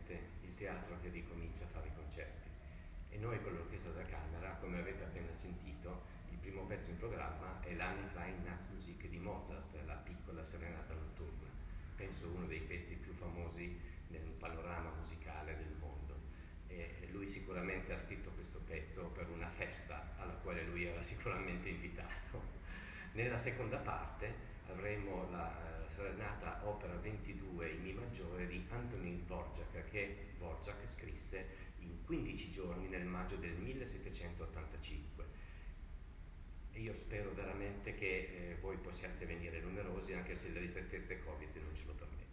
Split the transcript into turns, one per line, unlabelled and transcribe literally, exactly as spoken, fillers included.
finalmente il teatro che ricomincia a fare i concerti. E noi con l'Orchestra da Camera, come avete appena sentito, il primo pezzo in programma è l'Anne Klein Nachtmusik di Mozart, la piccola serenata notturna, penso uno dei pezzi più famosi nel panorama musicale del mondo. E lui sicuramente ha scritto questo pezzo per una festa alla quale lui era sicuramente invitato. Nella seconda parte avremo la uh, serenata opera ventidue in Mi maggiore di Antonín Dvořák, che Dvořák scrisse in quindici giorni nel maggio del millesettecentottantacinque. E io spero veramente che eh, voi possiate venire numerosi, anche se le ristrettezze Covid non ce lo permettono.